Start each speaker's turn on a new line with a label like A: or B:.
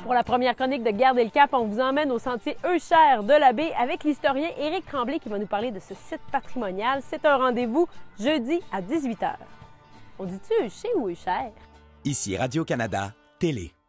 A: Pour la première chronique de Garder le cap, on vous emmène au sentier Eucher de la Baie avec l'historien Éric Tremblay qui va nous parler de ce site patrimonial. C'est un rendez-vous jeudi à 18h. On dit-tu Eucher ou Eucher?
B: Ici Radio-Canada, Télé.